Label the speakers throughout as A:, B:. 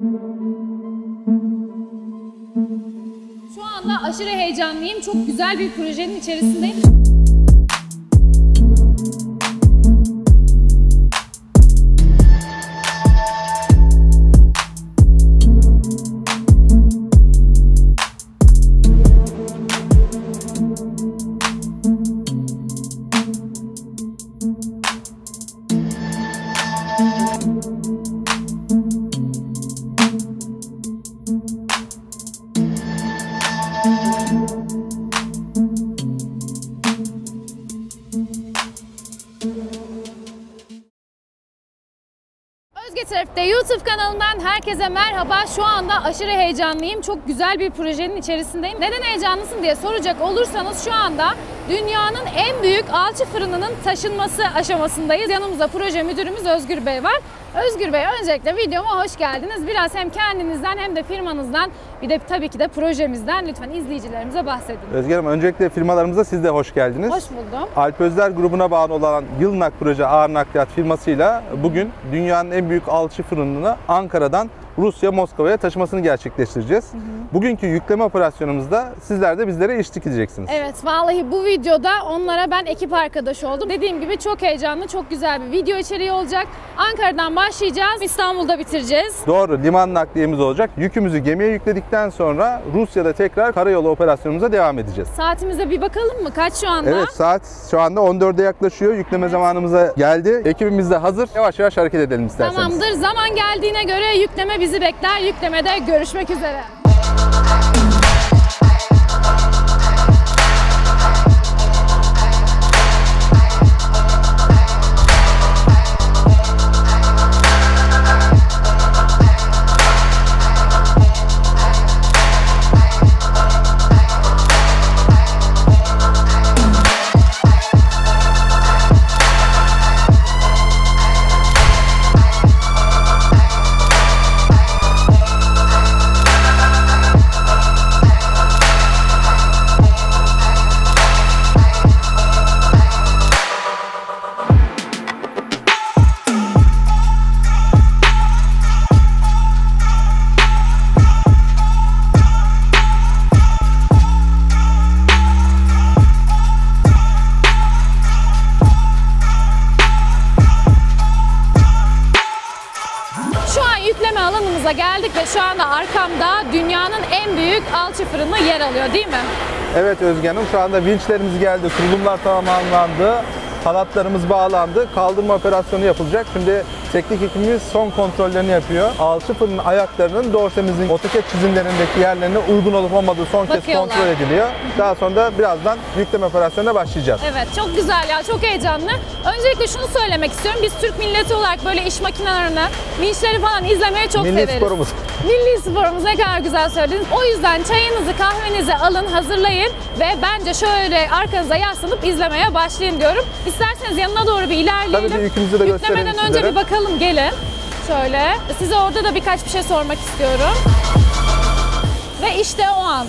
A: Şu anda aşırı heyecanlıyım. Çok güzel bir projenin içerisindeyim. Özge Trafik'te YouTube kanalından herkese merhaba. Şu anda aşırı heyecanlıyım. Çok güzel bir projenin içerisindeyim. Neden heyecanlısın diye soracak olursanız şu anda dünyanın en büyük alçı fırınının taşınması aşamasındayız. Yanımızda proje müdürümüz Özgür Bey var. Özgür Bey, öncelikle videoma hoş geldiniz. Biraz hem kendinizden hem de firmanızdan, bir de tabii ki de projemizden lütfen izleyicilerimize bahsedin.
B: Özgür Hanım, öncelikle firmalarımıza siz de hoş geldiniz.
A: Hoş buldum.
B: Alp Özler grubuna bağlı olan Yılnak Proje Ağır Nakliyat firmasıyla bugün dünyanın en büyük alçı fırınını Ankara'dan Rusya, Moskova'ya taşımasını gerçekleştireceğiz. Bugünkü yükleme operasyonumuzda sizler de bizlere eşlik edeceksiniz.
A: Evet, vallahi bu videoda onlara ben ekip arkadaşı oldum. Dediğim gibi çok heyecanlı, çok güzel bir video içeriği olacak. Ankara'dan başlayacağız, İstanbul'da bitireceğiz.
B: Doğru, liman nakliyemiz olacak. Yükümüzü gemiye yükledikten sonra Rusya'da tekrar karayolu operasyonumuza devam edeceğiz.
A: Saatimize bir bakalım mı? Kaç şu anda?
B: Evet, saat şu anda 14'e yaklaşıyor. Yükleme zamanımıza geldi. Ekibimiz de hazır. Yavaş yavaş hareket edelim isterseniz.
A: Tamamdır. Zaman geldiğine göre yükleme bizi bekler. Yüklemede görüşmek üzere. Yükleme alanımıza geldik ve şu anda arkamda dünyanın en büyük alçı fırını yer alıyor, değil mi?
B: Evet Özge Hanım, şu anda vinçlerimiz geldi, kurulumlar tamamlandı, halatlarımız bağlandı, kaldırma operasyonu yapılacak. Şimdi teknik ekibimiz son kontrollerini yapıyor. Alçı fırının ayaklarının dorsemizin AutoCAD çizimlerindeki yerlerine uygun olup olmadığı son kez kontrol ediliyor. Daha sonra da birazdan yükleme operasyonuna başlayacağız.
A: Evet, çok güzel ya, çok heyecanlı. Öncelikle şunu söylemek istiyorum. Biz Türk milleti olarak böyle iş makinelerini, vinçleri falan izlemeyi çok severiz.
B: Milli sporumuz.
A: Milli sporumuz, ne kadar güzel söylediniz. O yüzden çayınızı, kahvenizi alın, hazırlayın ve bence şöyle arkanıza yaslanıp izlemeye başlayın diyorum. İsterseniz yanına doğru bir ilerleyelim.
B: Tabii, yükümüzü de gösterelim
A: Yüklemeden
B: sizlere.
A: önce bir bakalım, gelin. Şöyle, size orada da birkaç bir şey sormak istiyorum. Ve işte o an.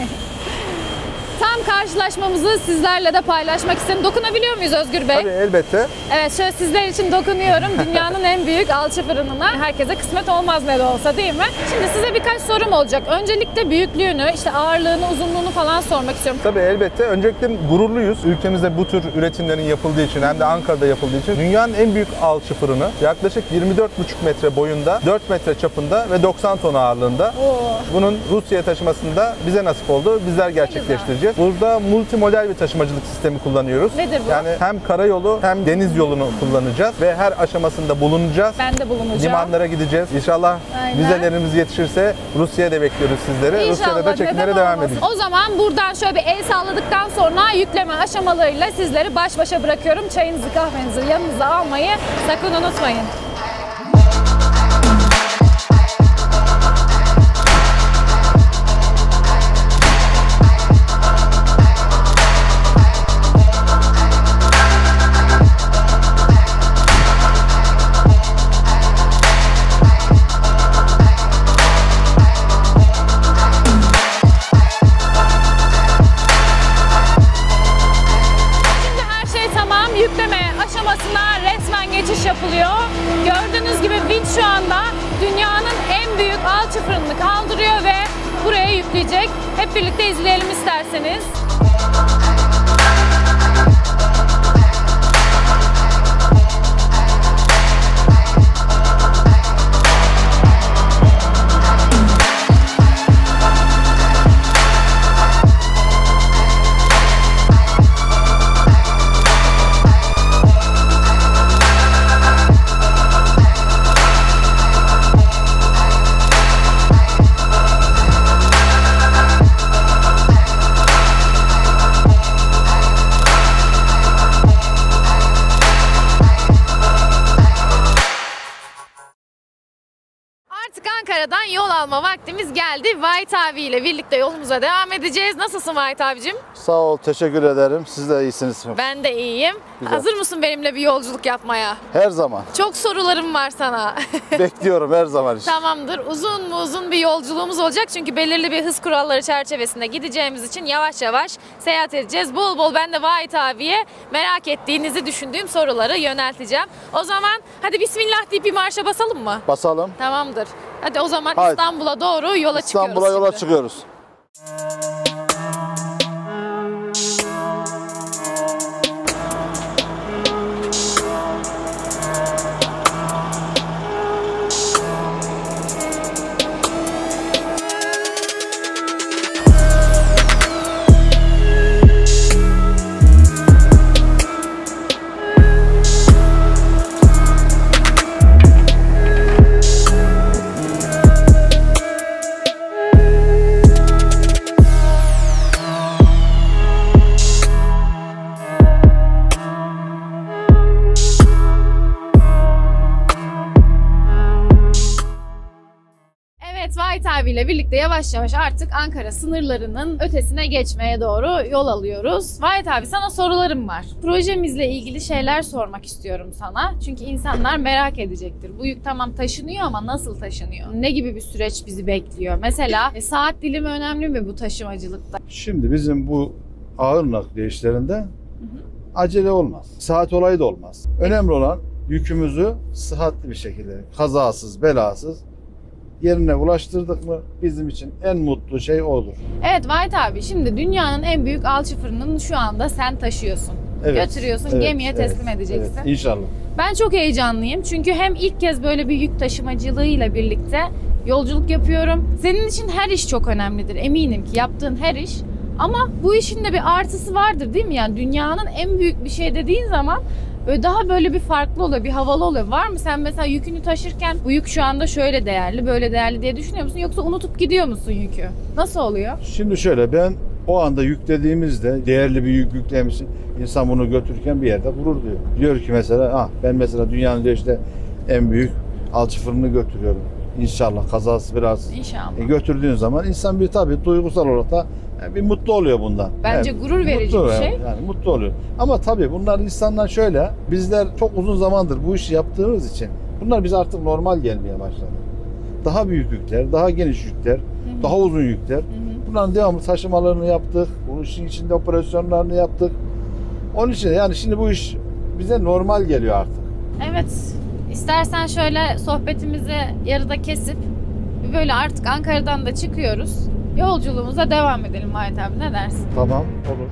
A: Tam karşılaşmamızı sizlerle de paylaşmak istedim. Dokunabiliyor muyuz Özgür Bey?
B: Tabii, elbette.
A: Evet, şöyle sizler için dokunuyorum. Dünyanın en büyük alçı fırınına. Herkese kısmet olmaz ne de olsa, değil mi? Şimdi size birkaç sorum olacak. Öncelikle büyüklüğünü, işte ağırlığını, uzunluğunu falan sormak istiyorum.
B: Tabii, elbette. Öncelikle gururluyuz. Ülkemizde bu tür üretimlerin yapıldığı için, hem de Ankara'da yapıldığı için. Dünyanın en büyük alçı fırını. Yaklaşık 24,5 metre boyunda, 4 metre çapında ve 90 ton ağırlığında. Bunun Rusya'ya taşımasında bize nasip oldu. Bizler gerçekleştireceğiz. Burada multimodal bir taşımacılık sistemi kullanıyoruz.
A: Nedir bu?
B: Yani hem karayolu hem deniz yolunu kullanacağız ve her aşamasında bulunacağız.
A: Ben de bulunacağım.
B: Limanlara gideceğiz. İnşallah vizelerimiz yetişirse Rusya'ya da bekliyoruz sizleri. Rusya'da da çekimlere devam edeceğiz.
A: O zaman buradan şöyle bir el salladıktan sonra yükleme aşamalarıyla sizleri baş başa bırakıyorum. Çayınızı, kahvenizi yanınıza almayı sakın unutmayın. Yükleme aşamasına resmen geçiş yapılıyor. yükleyecek. Hep birlikte izleyelim isterseniz. Artık Ankara'dan yol alma vaktimiz geldi. Vahit abiyle birlikte yolumuza devam edeceğiz. Nasılsın Vahit abicim?
C: Sağ ol, teşekkür ederim. Siz de iyisiniz.
A: Ben de iyiyim.
C: Güzel.
A: Hazır mısın benimle bir yolculuk yapmaya?
C: Her zaman.
A: Çok sorularım var sana.
C: Bekliyorum her zaman işte.
A: Tamamdır. Uzun bir yolculuğumuz olacak. Çünkü belirli bir hız kuralları çerçevesinde gideceğimiz için yavaş yavaş seyahat edeceğiz. Bol bol ben de Vahit abiye merak ettiğinizi düşündüğüm soruları yönelteceğim. O zaman hadi bismillah deyip bir marşa basalım mı?
C: Basalım.
A: Tamamdır. Hadi o zaman
C: Haydi.
A: İstanbul'a doğru yola çıkıyoruz.
C: İstanbul'a yola
A: şimdi.
C: çıkıyoruz.
A: Evet, Vahit abiyle birlikte yavaş yavaş artık Ankara sınırlarının ötesine geçmeye doğru yol alıyoruz. Vahit abi, sana sorularım var. Projemizle ilgili şeyler sormak istiyorum sana. Çünkü insanlar merak edecektir. Bu yük tamam taşınıyor ama nasıl taşınıyor? Ne gibi bir süreç bizi bekliyor? Mesela saat dilimi önemli mi bu taşımacılıkta?
C: Şimdi bizim bu ağır nakliye işlerinde acele olmaz. Saat olayı da olmaz. Önemli olan yükümüzü sıhhatli bir şekilde, kazasız, belasız yerine ulaştırdık mı bizim için en mutlu şey odur.
A: Evet Vahit abi, şimdi dünyanın en büyük alçı fırınını şu anda sen taşıyorsun.
C: Evet,
A: Götürüyorsun,
C: evet,
A: gemiye teslim
C: evet,
A: edeceksin.
C: Evet, İnşallah.
A: Ben çok heyecanlıyım çünkü hem ilk kez böyle bir yük taşımacılığıyla birlikte yolculuk yapıyorum. Senin için her iş çok önemlidir. Eminim ki yaptığın her iş. Ama bu işin de bir artısı vardır değil mi? Yani dünyanın en büyük bir şey dediğin zaman böyle daha böyle bir farklı oluyor, bir havalı oluyor. Var mı sen mesela yükünü taşırken bu yük şu anda şöyle değerli, böyle değerli diye düşünüyor musun? Yoksa unutup gidiyor musun yükü? Nasıl oluyor?
C: Şimdi şöyle, ben o anda yüklediğimizde değerli bir yük yüklemişsin. İnsan bunu götürürken bir yerde gurur duyuyor. Diyor ki mesela ben mesela dünyanın diyor işte en büyük alçı fırını götürüyorum. İnşallah kazasız belasız.
A: İnşallah.
C: Götürdüğün zaman insan bir tabii duygusal olarak da bir mutlu oluyor bundan.
A: Bence gurur verici
C: mutlu,
A: bir şey.
C: Yani mutlu oluyor. Ama tabii bunlar insanlar şöyle, bizler çok uzun zamandır bu işi yaptığımız için bunlar bize artık normal gelmeye başladı. Daha büyük yükler, daha geniş yükler, daha uzun yükler. Bunların devamlı taşımalarını yaptık. Bunun işin içinde operasyonlarını yaptık. Onun için yani şimdi bu iş bize normal geliyor artık.
A: Evet. İstersen şöyle sohbetimizi yarıda kesip böyle artık Ankara'dan da çıkıyoruz. Yolculuğumuza devam edelim Vahit abi, ne dersin?
C: Tamam, olur.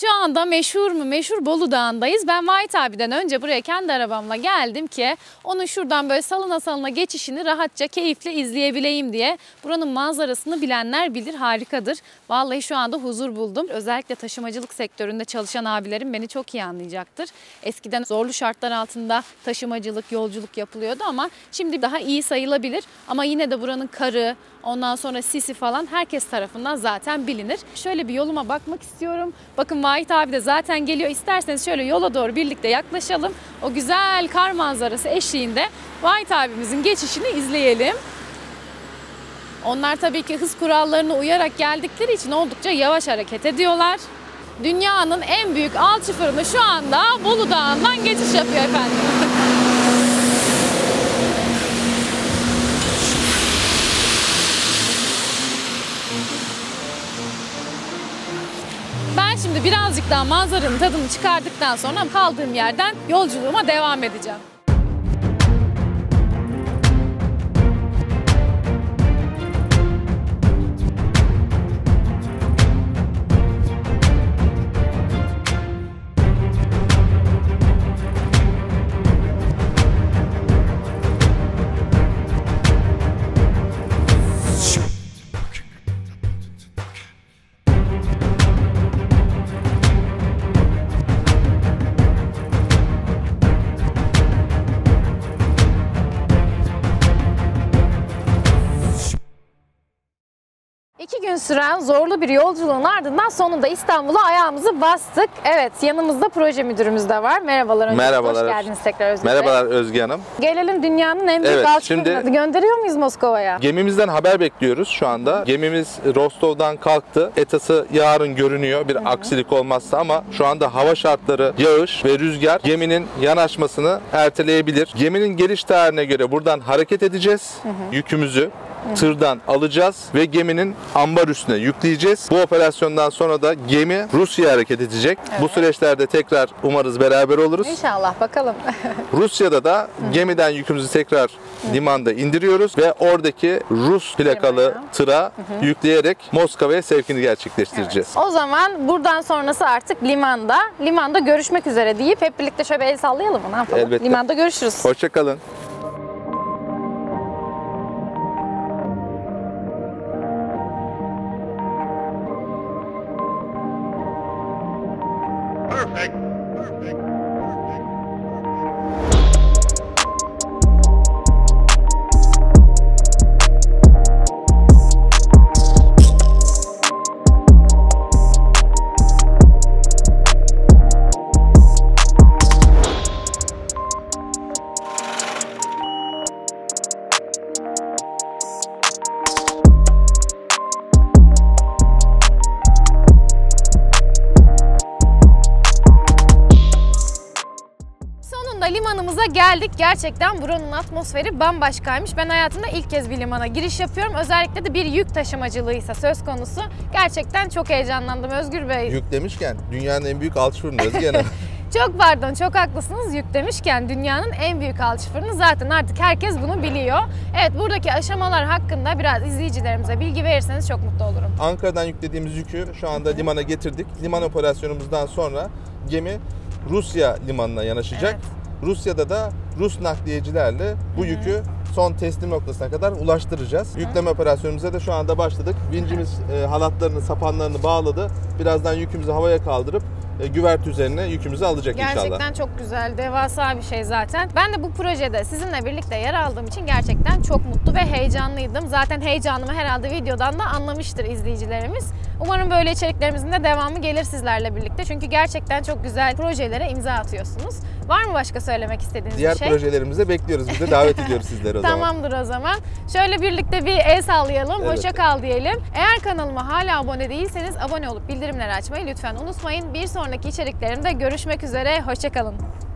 A: Şu anda meşhur mu meşhur Bolu Dağı'ndayız. Ben Vahit abiden önce buraya kendi arabamla geldim ki onun şuradan böyle salına salına geçişini rahatça keyifle izleyebileyim diye. Buranın manzarasını bilenler bilir, harikadır. Vallahi şu anda huzur buldum. Özellikle taşımacılık sektöründe çalışan abilerim beni çok iyi anlayacaktır. Eskiden zorlu şartlar altında taşımacılık, yolculuk yapılıyordu ama şimdi daha iyi sayılabilir. Ama yine de buranın karı, ondan sonra sisi falan herkes tarafından zaten bilinir. Şöyle bir yoluma bakmak istiyorum. Bakın Vahit abi de zaten geliyor. İsterseniz şöyle yola doğru birlikte yaklaşalım. O güzel kar manzarası eşliğinde Vahit abimizin geçişini izleyelim. Onlar tabii ki hız kurallarına uyarak geldikleri için oldukça yavaş hareket ediyorlar. Dünyanın en büyük alçı fırını şu anda Bolu Dağı'ndan geçiş yapıyor efendim. Ben şimdi birazcık daha manzaranın tadını çıkardıktan sonra kaldığım yerden yolculuğuma devam edeceğim. İki gün süren zorlu bir yolculuğun ardından sonunda İstanbul'a ayağımızı bastık. Evet, yanımızda proje müdürümüz de var. Merhabalar.
B: Merhabalar.
A: Hoş geldiniz tekrar Özgür Bey.
B: Merhabalar Özge Hanım.
A: Gelelim dünyanın en büyük
B: Evet,
A: alçı
B: şimdi-
A: fırını. Gönderiyor muyuz Moskova'ya?
B: Gemimizden haber bekliyoruz şu anda. Gemimiz Rostov'dan kalktı. ETA'sı yarın görünüyor bir aksilik olmazsa ama şu anda hava şartları, yağış ve rüzgar geminin yanaşmasını erteleyebilir. Geminin geliş tarihine göre buradan hareket edeceğiz. Yükümüzü tırdan alacağız ve geminin ambar üstüne yükleyeceğiz. Bu operasyondan sonra da gemi Rusya'ya hareket edecek. Bu süreçlerde tekrar umarız beraber oluruz.
A: İnşallah, bakalım.
B: Rusya'da da gemiden yükümüzü tekrar limanda indiriyoruz ve oradaki Rus plakalı
A: Limana.
B: tıra yükleyerek Moskova'ya sevkini gerçekleştireceğiz.
A: O zaman buradan sonrası artık limanda. Limanda görüşmek üzere deyip hep birlikte şöyle bir el sallayalım mı? Ne yapalım?
B: Elbette.
A: Limanda görüşürüz.
B: Hoşça kalın.
A: Limanımıza geldik. Gerçekten buranın atmosferi bambaşkaymış. Ben hayatımda ilk kez bir limana giriş yapıyorum. Özellikle de bir yük taşımacılığıysa söz konusu. Gerçekten çok heyecanlandım Özgür Bey.
B: Yük demişken dünyanın en büyük alçı fırını Özge Hanım.
A: Çok pardon, çok haklısınız. Yük demişken dünyanın en büyük alçı fırını, zaten artık herkes bunu biliyor. Evet, buradaki aşamalar hakkında biraz izleyicilerimize bilgi verirseniz çok mutlu olurum.
B: Ankara'dan yüklediğimiz yükü şu anda limana getirdik. Liman operasyonumuzdan sonra gemi Rusya limanına yanaşacak.
A: Evet.
B: Rusya'da da Rus nakliyecilerle bu yükü son teslim noktasına kadar ulaştıracağız. Yükleme operasyonumuza da şu anda başladık. Vincimiz halatlarını, sapanlarını bağladı. Birazdan yükümüzü havaya kaldırıp güvert üzerine yükümüzü alacak inşallah.
A: Gerçekten çok güzel, devasa bir şey zaten. Ben de bu projede sizinle birlikte yer aldığım için gerçekten çok mutlu ve heyecanlıydım. Zaten heyecanımı herhalde videodan da anlamıştır izleyicilerimiz. Umarım böyle içeriklerimizin de devamı gelir sizlerle birlikte. Çünkü gerçekten çok güzel projelere imza atıyorsunuz. Var mı başka söylemek istediğiniz
B: Diğer
A: bir şey?
B: projelerimize bekliyoruz. Biz de davet ediyoruz sizleri o zaman.
A: Tamamdır o zaman. Şöyle birlikte bir el sallayalım.
B: Evet.
A: Hoşça kal diyelim. Eğer kanalıma hala abone değilseniz abone olup bildirimleri açmayı lütfen unutmayın. Bir sonraki içeriklerimde görüşmek üzere. Hoşça kalın.